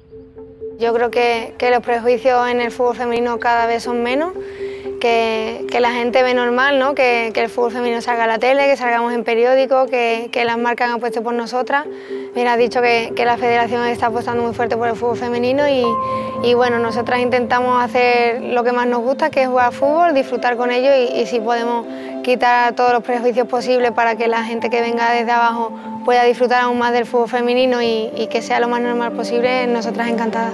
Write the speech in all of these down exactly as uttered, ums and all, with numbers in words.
Yo creo que, que los prejuicios en el fútbol femenino cada vez son menos, que, que la gente ve normal, ¿no? que, que el fútbol femenino salga a la tele, que salgamos en periódicos, que, que las marcas han apuesto por nosotras. Bien, has dicho que, que la federación está apostando muy fuerte por el fútbol femenino y, y bueno, nosotras intentamos hacer lo que más nos gusta, que es jugar fútbol, disfrutar con ello y, y si podemos quitar todos los prejuicios posibles para que la gente que venga desde abajo pueda disfrutar aún más del fútbol femenino y, y que sea lo más normal posible, nosotras encantadas.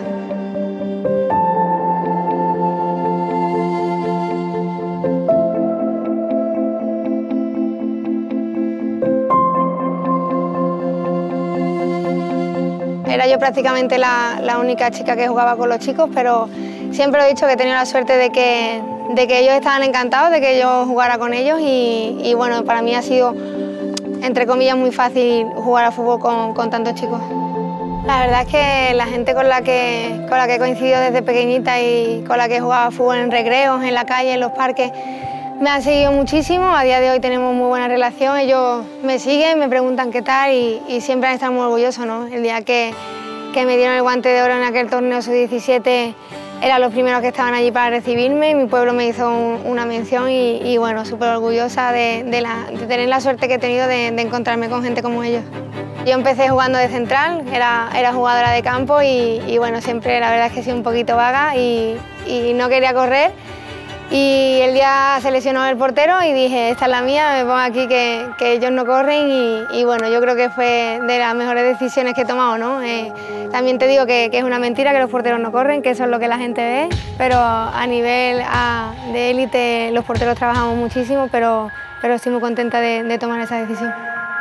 Era yo prácticamente la, la única chica que jugaba con los chicos, pero siempre he dicho que he tenido la suerte de que, de que ellos estaban encantados de que yo jugara con ellos y, y bueno, para mí ha sido, entre comillas, muy fácil jugar al fútbol con, con tantos chicos. La verdad es que la gente con la que, con la que he coincidido desde pequeñita y con la que he jugado al fútbol en recreos, en la calle, en los parques, me han seguido muchísimo. A día de hoy tenemos muy buena relación, ellos me siguen, me preguntan qué tal y, y siempre han estado muy orgullosos, ¿no? El día que, que me dieron el guante de oro en aquel torneo sub diecisiete eran los primeros que estaban allí para recibirme, mi pueblo me hizo un, una mención y, y bueno, súper orgullosa de, de, la, de tener la suerte que he tenido de, de encontrarme con gente como ellos. Yo empecé jugando de central, era, era jugadora de campo y, y bueno, siempre la verdad es que he sido un poquito vaga y, y no quería correr. Y el día se lesionó el portero y dije, esta es la mía, me pongo aquí que, que ellos no corren y, y bueno, yo creo que fue de las mejores decisiones que he tomado, ¿no? Eh, también te digo que, que es una mentira que los porteros no corren, que eso es lo que la gente ve, pero a nivel a, de élite los porteros trabajamos muchísimo, pero, pero estoy muy contenta de, de tomar esa decisión.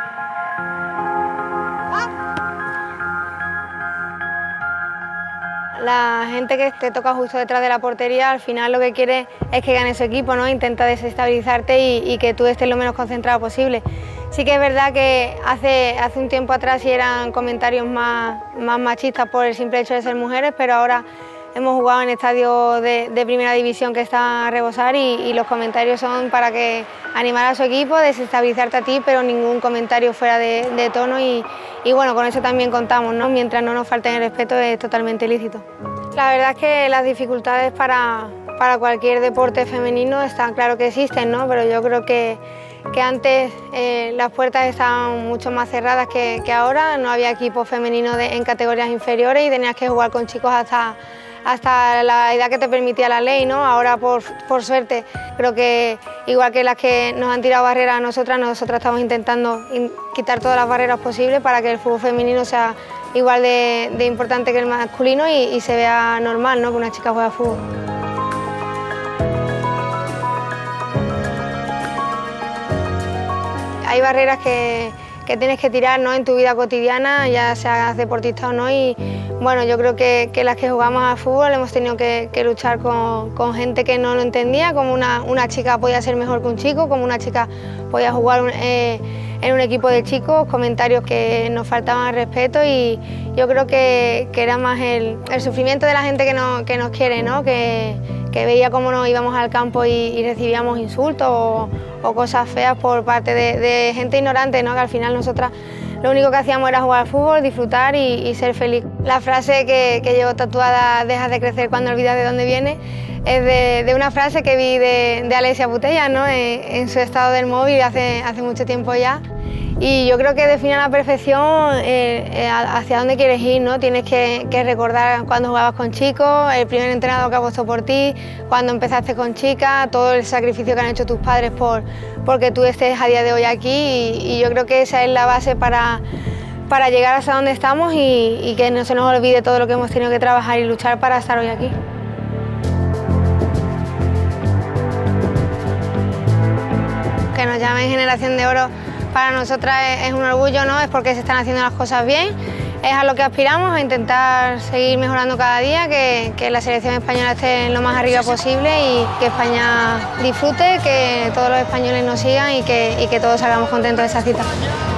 La gente que te toca justo detrás de la portería al final lo que quiere es que gane su equipo, ¿no? Intenta desestabilizarte y, y que tú estés lo menos concentrado posible. Sí que es verdad que hace, hace un tiempo atrás sí eran comentarios más, más machistas por el simple hecho de ser mujeres, pero ahora hemos jugado en estadios de, de primera división que están a rebosar y, y los comentarios son para que animar a su equipo, desestabilizarte a ti, pero ningún comentario fuera de, de tono y, y bueno, con eso también contamos, ¿no? Mientras no nos falten el respeto es totalmente lícito. La verdad es que las dificultades para, para cualquier deporte femenino están claro que existen, ¿no? Pero yo creo que, que antes eh, las puertas estaban mucho más cerradas que, que ahora, no había equipos femeninos de, en categorías inferiores y tenías que jugar con chicos hasta hasta la edad que te permitía la ley, ¿no? Ahora, por, por suerte, creo que igual que las que nos han tirado barreras a nosotras, nosotras estamos intentando in, quitar todas las barreras posibles para que el fútbol femenino sea igual de, de importante que el masculino y, y se vea normal, ¿no? Que una chica juega al fútbol. Hay barreras que, que tienes que tirar, ¿no? En tu vida cotidiana, ya seas deportista o no, y bueno, yo creo que, que las que jugamos al fútbol hemos tenido que, que luchar con, con gente que no lo entendía, como una, una chica podía ser mejor que un chico, como una chica podía jugar eh, en un equipo de chicos, comentarios que nos faltaban al respeto y yo creo que, que era más el, el sufrimiento de la gente que, no, que nos quiere, ¿no? Que, que veía cómo nos íbamos al campo y, y recibíamos insultos o, o cosas feas por parte de, de gente ignorante, ¿no? Que al final nosotras lo único que hacíamos era jugar al fútbol, disfrutar y, y ser feliz. La frase que, que llevo tatuada, dejas de crecer cuando olvidas de dónde vienes, es de, de una frase que vi de, de Alessia Putellas, ¿no? en, en su estado del móvil hace, hace mucho tiempo ya. Y yo creo que define a la perfección eh, eh, hacia dónde quieres ir, ¿no? Tienes que, que recordar cuando jugabas con chicos, el primer entrenador que apostó por ti, cuando empezaste con chicas, todo el sacrificio que han hecho tus padres por porque tú estés a día de hoy aquí y, y yo creo que esa es la base para, para llegar hasta donde estamos y, y que no se nos olvide todo lo que hemos tenido que trabajar y luchar para estar hoy aquí. Que nos llamen Generación de Oro para nosotras es, es un orgullo, ¿no? Es porque se están haciendo las cosas bien, es a lo que aspiramos, a intentar seguir mejorando cada día, que, que la selección española esté lo más arriba posible y que España disfrute, que todos los españoles nos sigan y que, y que todos salgamos contentos de esa cita.